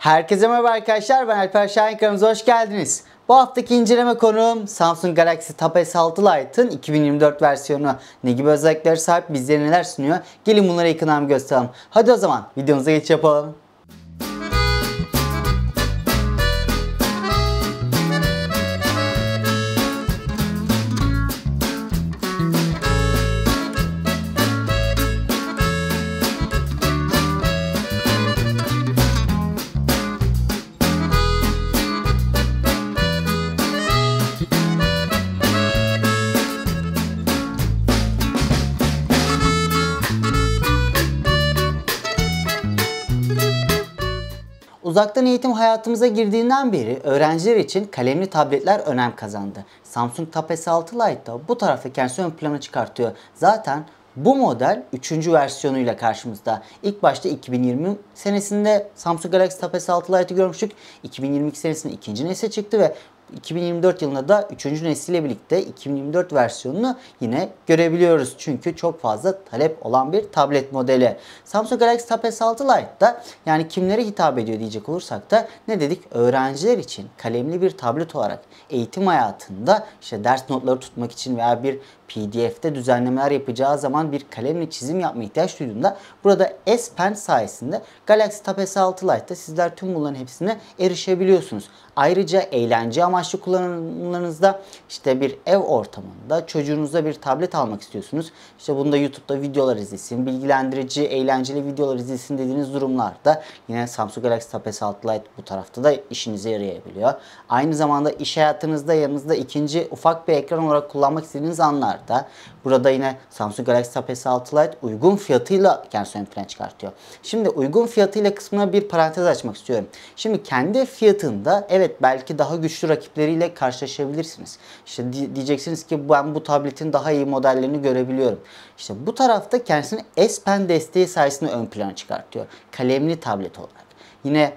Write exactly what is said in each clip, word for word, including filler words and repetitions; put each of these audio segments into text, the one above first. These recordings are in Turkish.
Herkese merhaba arkadaşlar, ben Alper Şahin, kanalımıza hoş geldiniz. Bu haftaki inceleme konuğum Samsung Galaxy Tab S altı Lite'ın iki bin yirmi dört versiyonu. Ne gibi özellikleri sahip, bizlere neler sunuyor? Gelin bunları yakından gösterelim. Hadi o zaman videomuza geçiş yapalım. Uzaktan eğitim hayatımıza girdiğinden beri öğrenciler için kalemli tabletler önem kazandı. Samsung Tab S altı Lite da bu tarafta kendisini ön plana çıkartıyor. Zaten bu model üçüncü versiyonuyla karşımızda. İlk başta iki bin yirmi senesinde Samsung Galaxy Tab S altı Lite'ı görmüştük. iki bin yirmi iki senesinde ikinci nesil çıktı ve iki bin yirmi dört yılında da üçüncü nesille birlikte iki bin yirmi dört versiyonunu yine görebiliyoruz. Çünkü çok fazla talep olan bir tablet modeli. Samsung Galaxy Tab S altı Lite'da yani kimlere hitap ediyor diyecek olursak da ne dedik? Öğrenciler için kalemli bir tablet olarak eğitim hayatında işte ders notları tutmak için veya bir P D F'te düzenlemeler yapacağı zaman bir kalemle çizim yapma ihtiyaç duyduğunda burada S Pen sayesinde Galaxy Tab S altı Lite'da sizler tüm bunların hepsine erişebiliyorsunuz. Ayrıca eğlence amaçlı kullanımlarınızda işte bir ev ortamında çocuğunuza bir tablet almak istiyorsunuz. İşte bunda YouTube'da videolar izlesin, bilgilendirici, eğlenceli videolar izlesin dediğiniz durumlarda yine Samsung Galaxy Tab S altı Lite bu tarafta da işinize yarayabiliyor. Aynı zamanda iş hayatınızda yanınızda ikinci ufak bir ekran olarak kullanmak istediğiniz anlarda burada yine Samsung Galaxy Tab S altı Lite uygun fiyatıyla kendisini ön plana çıkartıyor. Şimdi uygun fiyatıyla kısmına bir parantez açmak istiyorum. Şimdi kendi fiyatında evet belki daha güçlü rakipleriyle karşılaşabilirsiniz. İşte diyeceksiniz ki ben bu tabletin daha iyi modellerini görebiliyorum. İşte bu tarafta kendisini S Pen desteği sayesinde ön plana çıkartıyor. Kalemli tablet olarak. Yine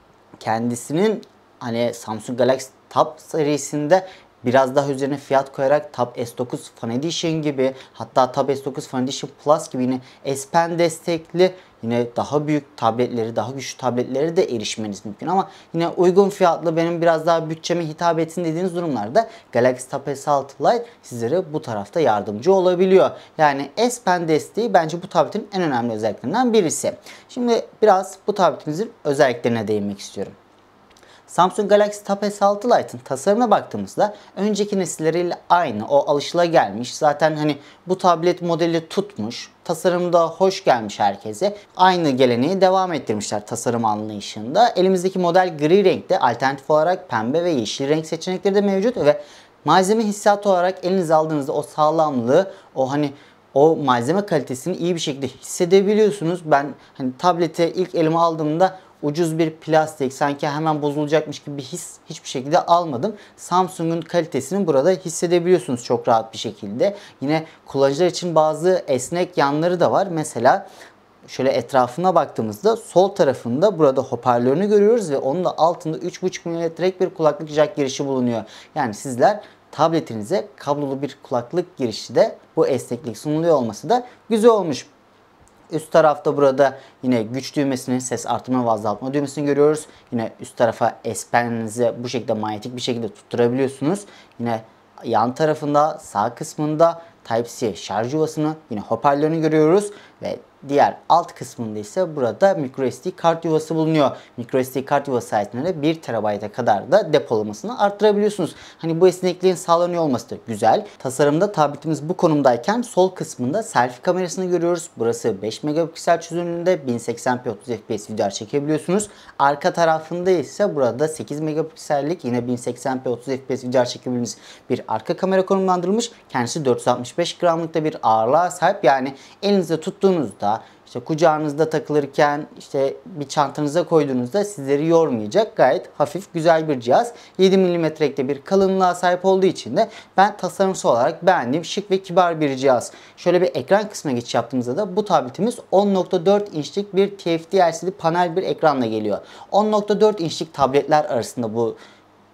kendisinin hani Samsung Galaxy Tab serisinde biraz daha üzerine fiyat koyarak Tab S dokuz Fan Edition gibi, hatta Tab S dokuz Fan Edition Plus gibi yine S Pen destekli yine daha büyük tabletleri, daha güçlü tabletleri de erişmeniz mümkün. Ama yine uygun fiyatlı, benim biraz daha bütçeme hitap etsin dediğiniz durumlarda Galaxy Tab S altı Lite sizlere bu tarafta yardımcı olabiliyor. Yani S Pen desteği bence bu tabletin en önemli özelliklerinden birisi. Şimdi biraz bu tabletimizin özelliklerine değinmek istiyorum. Samsung Galaxy Tab S altı Lite'ın tasarımına baktığımızda önceki nesilleriyle aynı, o alışılagelmiş. Zaten hani bu tablet modeli tutmuş, tasarımda hoş gelmiş herkese. Aynı geleneği devam ettirmişler tasarım anlayışında. Elimizdeki model gri renkte, alternatif olarak pembe ve yeşil renk seçenekleri de mevcut ve malzeme hissiyatı olarak elinize aldığınızda o sağlamlığı, o hani o malzeme kalitesini iyi bir şekilde hissedebiliyorsunuz. Ben hani tableti ilk elime aldığımda ucuz bir plastik, sanki hemen bozulacakmış gibi bir his hiçbir şekilde almadım. Samsung'un kalitesini burada hissedebiliyorsunuz çok rahat bir şekilde. Yine kullanıcılar için bazı esnek yanları da var. Mesela şöyle etrafına baktığımızda sol tarafında burada hoparlörünü görüyoruz ve onun da altında üç buçuk milimetrelik bir kulaklık jack girişi bulunuyor. Yani sizler tabletinize kablolu bir kulaklık girişi de bu esneklik sunuluyor olması da güzel olmuş. Üst tarafta burada yine güç düğmesini, ses artırma ve azaltma düğmesini görüyoruz. Yine üst tarafa S Pen'inizi bu şekilde manyetik bir şekilde tutturabiliyorsunuz. Yine yan tarafında sağ kısmında Type-C şarj yuvasını, yine hoparlörünü görüyoruz ve diğer alt kısmında ise burada microSD kart yuvası bulunuyor. microSD kart yuvası sayesinde de bir terabayta kadar da depolamasını arttırabiliyorsunuz. Hani bu esnekliğin sağlanıyor olması da güzel. Tasarımda tabletimiz bu konumdayken sol kısmında selfie kamerasını görüyoruz. Burası beş megapiksel çözünürlüğünde bin seksen p otuz F P S video çekebiliyorsunuz. Arka tarafında ise burada sekiz megapiksellik yine bin seksen p otuz F P S video çekebildiğiniz bir arka kamera konumlandırılmış. Kendisi dört yüz altmış beş gramlıkta bir ağırlığa sahip. Yani elinizde tuttuğunuzda, İşte kucağınızda takılırken, işte bir çantanıza koyduğunuzda sizleri yormayacak gayet hafif, güzel bir cihaz. yedi milimetrelikte bir kalınlığa sahip olduğu için de ben tasarımsal olarak beğendiğim şık ve kibar bir cihaz. Şöyle bir ekran kısmına geçiş yaptığımızda da bu tabletimiz on nokta dört inçlik bir T F T L C D panel bir ekranla geliyor. on nokta dört inçlik tabletler arasında bu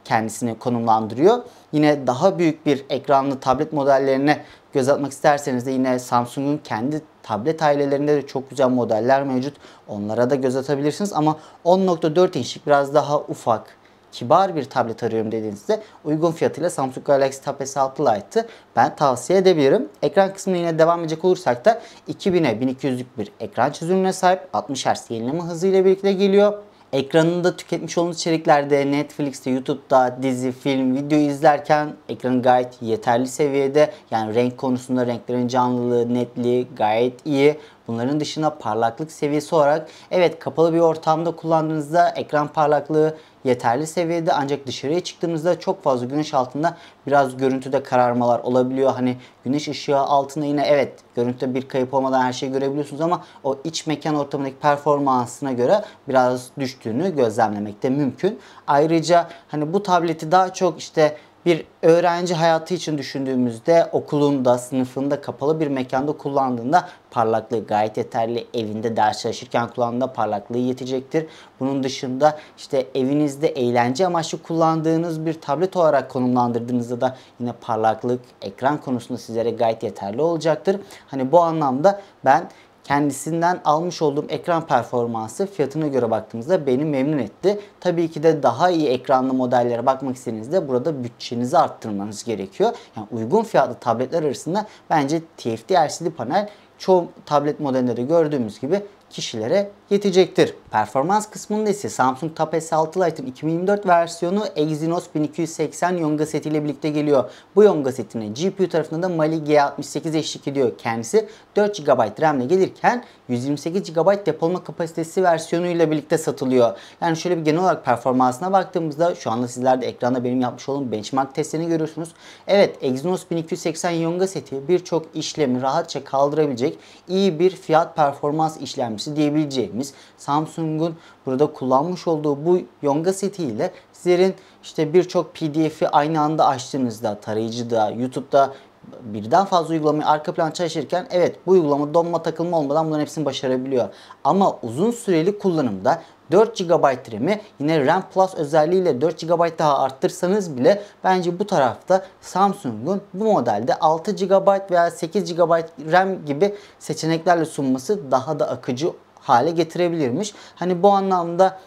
kendisini konumlandırıyor. Yine daha büyük bir ekranlı tablet modellerine göz atmak isterseniz de yine Samsung'un kendi tablet ailelerinde de çok güzel modeller mevcut. Onlara da göz atabilirsiniz ama on nokta dört inçlik biraz daha ufak, kibar bir tablet arıyorum dediğinizde uygun fiyatıyla Samsung Galaxy Tab S altı Lite'ı ben tavsiye edebilirim. Ekran kısmına yine devam edecek olursak da iki bine bin iki yüzlük bir ekran çözünürlüğüne sahip, altmış hertz yenileme hızıyla birlikte geliyor. Ekranında tüketmiş olduğunuz içeriklerde Netflix'te, YouTube'da dizi, film, video izlerken ekranı gayet yeterli seviyede. Yani renk konusunda renklerin canlılığı, netliği gayet iyi. Bunların dışında parlaklık seviyesi olarak evet kapalı bir ortamda kullandığınızda ekran parlaklığı yeterli seviyede, ancak dışarıya çıktığımızda çok fazla güneş altında biraz görüntüde kararmalar olabiliyor. Hani güneş ışığı altında yine evet görüntüde bir kayıp olmadan her şeyi görebiliyorsunuz ama o iç mekan ortamındaki performansına göre biraz düştüğünü gözlemlemek de mümkün. Ayrıca hani bu tableti daha çok işte bir öğrenci hayatı için düşündüğümüzde okulunda, sınıfında, kapalı bir mekanda kullandığında parlaklığı gayet yeterli. Evinde ders çalışırken kullandığında parlaklığı yetecektir. Bunun dışında işte evinizde eğlence amaçlı kullandığınız bir tablet olarak konumlandırdığınızda da yine parlaklık, ekran konusunda sizlere gayet yeterli olacaktır. Hani bu anlamda ben kendisinden almış olduğum ekran performansı fiyatına göre baktığımızda beni memnun etti. Tabii ki de daha iyi ekranlı modellere bakmak istediğinizde burada bütçenizi arttırmanız gerekiyor. Yani uygun fiyatlı tabletler arasında bence T F T L C D panel çoğu tablet modelinde de gördüğümüz gibi kişilere yetecektir. Performans kısmında ise Samsung Tab S altı Lite'ın iki bin yirmi dört versiyonu Exynos bin iki yüz seksen Yonga setiyle birlikte geliyor. Bu Yonga setine G P U tarafında da Mali G altmış sekiz eşlik ediyor. Kendisi dört gigabayt RAM ile gelirken yüz yirmi sekiz gigabayt depolama kapasitesi versiyonuyla birlikte satılıyor. Yani şöyle bir genel olarak performansına baktığımızda şu anda sizler de ekranda benim yapmış olduğum benchmark testlerini görüyorsunuz. Evet, Exynos bin iki yüz seksen Yonga seti birçok işlemi rahatça kaldırabilecek iyi bir fiyat performans işlemcisi diyebileceğimiz Samsung'un burada kullanmış olduğu bu Yonga setiyle sizlerin işte birçok P D F'i aynı anda açtığınızda, tarayıcıda, YouTube'da birden fazla uygulamayı arka plan çalışırken evet bu uygulama donma takılma olmadan bunların hepsini başarabiliyor. Ama uzun süreli kullanımda dört gigabayt RAM'i yine RAM Plus özelliğiyle dört gigabayt daha arttırsanız bile bence bu tarafta Samsung'un bu modelde altı gigabayt veya sekiz gigabayt RAM gibi seçeneklerle sunması daha da akıcı hale getirebilirmiş. Hani bu anlamda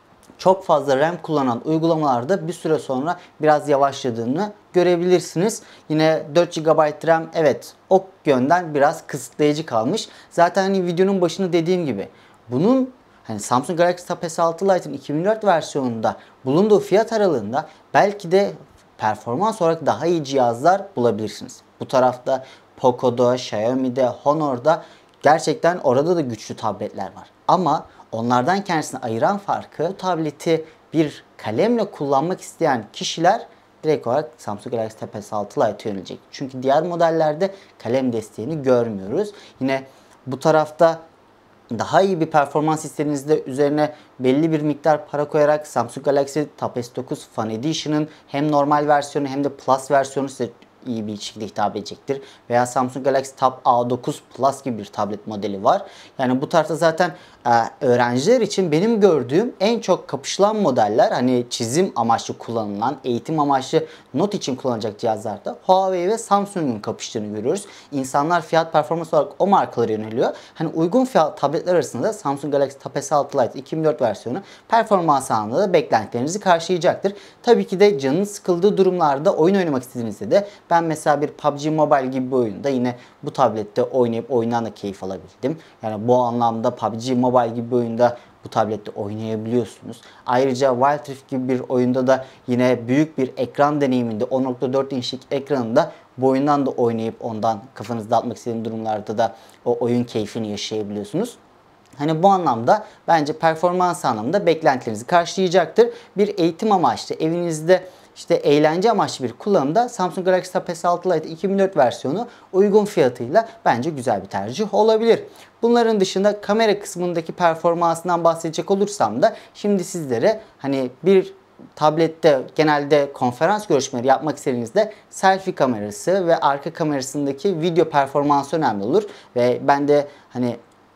çok fazla RAM kullanan uygulamalarda bir süre sonra biraz yavaşladığını görebilirsiniz. Yine dört gigabayt RAM evet o yönden biraz kısıtlayıcı kalmış. Zaten hani videonun başında dediğim gibi bunun hani Samsung Galaxy Tab S altı Lite'ın iki bin yirmi dört versiyonunda bulunduğu fiyat aralığında belki de performans olarak daha iyi cihazlar bulabilirsiniz. Bu tarafta Poco'da, Xiaomi'de, Honor'da gerçekten orada da güçlü tabletler var. Ama onlardan kendisini ayıran farkı bu tableti bir kalemle kullanmak isteyen kişiler direkt olarak Samsung Galaxy Tab S altı Lite'e yönelecek. Çünkü diğer modellerde kalem desteğini görmüyoruz. Yine bu tarafta daha iyi bir performans istediğinizde üzerine belli bir miktar para koyarak Samsung Galaxy Tab S dokuz Fan Edition'ın hem normal versiyonu hem de Plus versiyonu size iyi bir şekilde hitap edecektir. Veya Samsung Galaxy Tab A dokuz Plus gibi bir tablet modeli var. Yani bu tarzda zaten e, öğrenciler için benim gördüğüm en çok kapışılan modeller, hani çizim amaçlı kullanılan, eğitim amaçlı not için kullanılacak cihazlarda Huawei ve Samsung'un kapıştığını görüyoruz. İnsanlar fiyat performans olarak o markalara yöneliyor. Hani uygun fiyat tabletler arasında da Samsung Galaxy Tab S altı Lite iki bin yirmi dört versiyonu performans anlamında da beklentilerinizi karşılayacaktır. Tabii ki de canınız sıkıldığı durumlarda oyun oynamak istediğinizde de ben mesela bir P U B G Mobile gibi bir oyunda yine bu tablette oynayıp oyundan da keyif alabildim. Yani bu anlamda P U B G Mobile gibi bir oyunda bu tablette oynayabiliyorsunuz. Ayrıca Wild Rift gibi bir oyunda da yine büyük bir ekran deneyiminde on nokta dört inçlik ekranında bu oyundan da oynayıp ondan kafanızı dağıtmak istediğiniz durumlarda da o oyun keyfini yaşayabiliyorsunuz. Hani bu anlamda bence performans anlamında beklentilerinizi karşılayacaktır. Bir eğitim amaçlı evinizde İşte eğlence amaçlı bir kullanımda Samsung Galaxy Tab S altı Lite iki bin yirmi dört versiyonu uygun fiyatıyla bence güzel bir tercih olabilir. Bunların dışında kamera kısmındaki performansından bahsedecek olursam da şimdi sizlere hani bir tablette genelde konferans görüşmeleri yapmak istediğinizde selfie kamerası ve arka kamerasındaki video performansı önemli olur. Ve ben de hani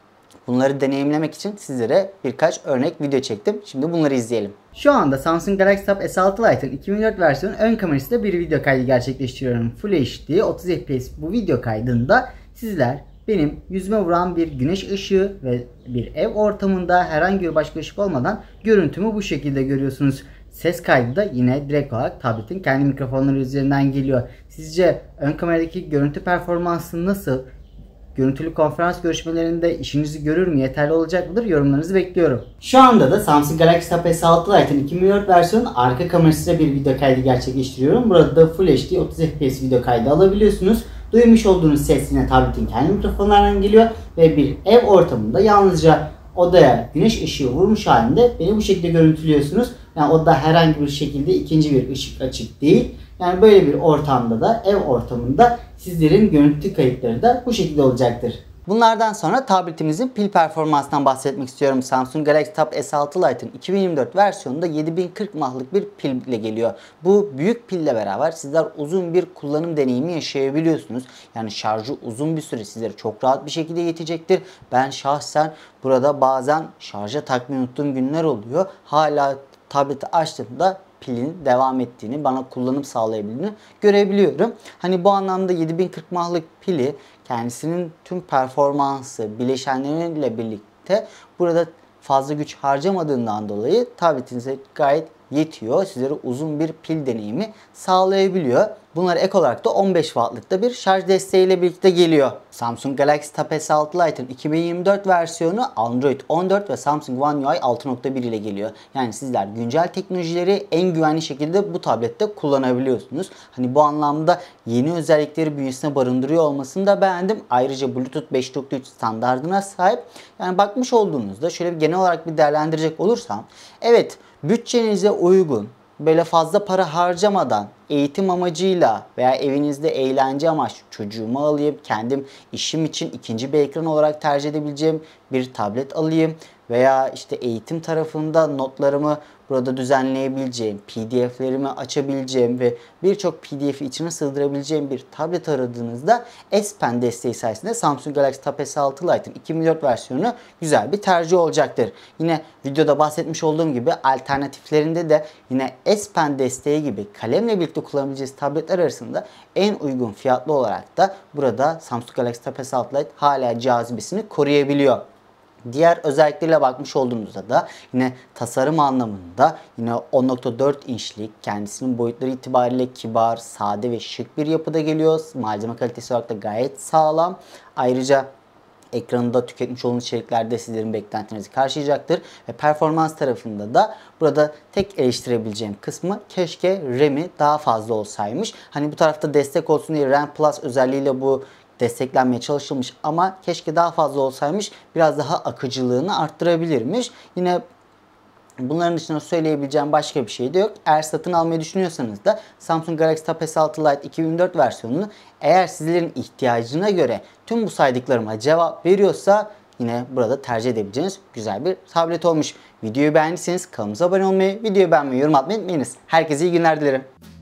Bunları deneyimlemek için sizlere birkaç örnek video çektim. Şimdi bunları izleyelim. Şu anda Samsung Galaxy Tab S altı Lite'ın iki bin dört versiyonu ön kamerasıyla bir video kaydı gerçekleştiriyorum. Full H D otuz F P S bu video kaydında sizler benim yüzüme vuran bir güneş ışığı ve bir ev ortamında herhangi bir başka ışık olmadan görüntümü bu şekilde görüyorsunuz. Ses kaydı da yine direkt olarak tabletin kendi mikrofonları üzerinden geliyor. Sizce ön kameradaki görüntü performansı nasıl? Görüntülü konferans görüşmelerinde işinizi görür mü? Yeterli olacak mıdır? Yorumlarınızı bekliyorum. Şu anda da Samsung Galaxy Tab S altı Lite'ın iki bin dört versiyonu arka kamerasıyla bir video kaydı gerçekleştiriyorum. Burada da Full H D otuz F P S video kaydı alabiliyorsunuz. Duymuş olduğunuz ses yine tabletin kendi mikrofonlarından geliyor ve bir ev ortamında yalnızca odaya güneş ışığı vurmuş halinde beni bu şekilde görüntülüyorsunuz. Yani odada herhangi bir şekilde ikinci bir ışık açık değil. Yani böyle bir ortamda da, ev ortamında sizlerin görüntü kayıtları da bu şekilde olacaktır. Bunlardan sonra tabletimizin pil performansından bahsetmek istiyorum. Samsung Galaxy Tab S altı Lite'ın iki bin yirmi dört versiyonunda yedi bin kırk mAh'lık bir pil ile geliyor. Bu büyük pille beraber sizler uzun bir kullanım deneyimi yaşayabiliyorsunuz. Yani şarjı uzun bir süre sizlere çok rahat bir şekilde yetecektir. Ben şahsen burada bazen şarja takmayı unuttuğum günler oluyor. Hala tableti açtığımda pilin devam ettiğini, bana kullanım sağlayabildiğini görebiliyorum. Hani bu anlamda yedi bin kırk mAh'lık pili kendisinin tüm performansı bileşenleriyle birlikte burada fazla güç harcamadığından dolayı tabletinize gayet yetiyor. Sizlere uzun bir pil deneyimi sağlayabiliyor. Bunlar ek olarak da on beş wattlık bir şarj desteğiyle birlikte geliyor. Samsung Galaxy Tab S altı Lite'ın iki bin yirmi dört versiyonu Android on dört ve Samsung One U I altı nokta bir ile geliyor. Yani sizler güncel teknolojileri en güvenli şekilde bu tablette kullanabiliyorsunuz. Hani bu anlamda yeni özellikleri bünyesine barındırıyor olmasını da beğendim. Ayrıca Bluetooth beş nokta üç standardına sahip. Yani bakmış olduğunuzda şöyle bir genel olarak bir değerlendirecek olursam, evet, bütçenize uygun, böyle fazla para harcamadan eğitim amacıyla veya evinizde eğlence amaçlı çocuğumu alayım, kendim işim için ikinci bir ekran olarak tercih edebileceğim bir tablet alayım veya işte eğitim tarafında notlarımı burada düzenleyebileceğim, P D F'lerimi açabileceğim ve birçok P D F'i içine sığdırabileceğim bir tablet aradığınızda S Pen desteği sayesinde Samsung Galaxy Tab S altı Lite'ın iki bin dört versiyonu güzel bir tercih olacaktır. Yine videoda bahsetmiş olduğum gibi alternatiflerinde de yine S Pen desteği gibi kalemle birlikte kullanabileceğiniz tabletler arasında en uygun fiyatlı olarak da burada Samsung Galaxy Tab S altı Lite hala cazibesini koruyabiliyor. Diğer özellikleriyle bakmış olduğunuzda da yine tasarım anlamında yine on nokta dört inçlik, kendisinin boyutları itibariyle kibar, sade ve şık bir yapıda geliyor. Malzeme kalitesi olarak da gayet sağlam. Ayrıca ekranında tüketmiş olduğunuz içeriklerde sizlerin beklentilerinizi karşılayacaktır. Ve performans tarafında da burada tek eleştirebileceğim kısmı keşke RAM'i daha fazla olsaymış. Hani bu tarafta destek olsun diye RAM Plus özelliğiyle bu desteklenmeye çalışılmış ama keşke daha fazla olsaymış, biraz daha akıcılığını arttırabilirmiş. Yine bunların dışında söyleyebileceğim başka bir şey de yok. Eğer satın almayı düşünüyorsanız da Samsung Galaxy Tab S altı Lite iki bin dört versiyonunu eğer sizlerin ihtiyacına göre tüm bu saydıklarıma cevap veriyorsa yine burada tercih edebileceğiniz güzel bir tablet olmuş. Videoyu beğendiyseniz kanalımıza abone olmayı, videoyu beğenmeyi, yorum atmayı unutmayınız. Herkese iyi günler dilerim.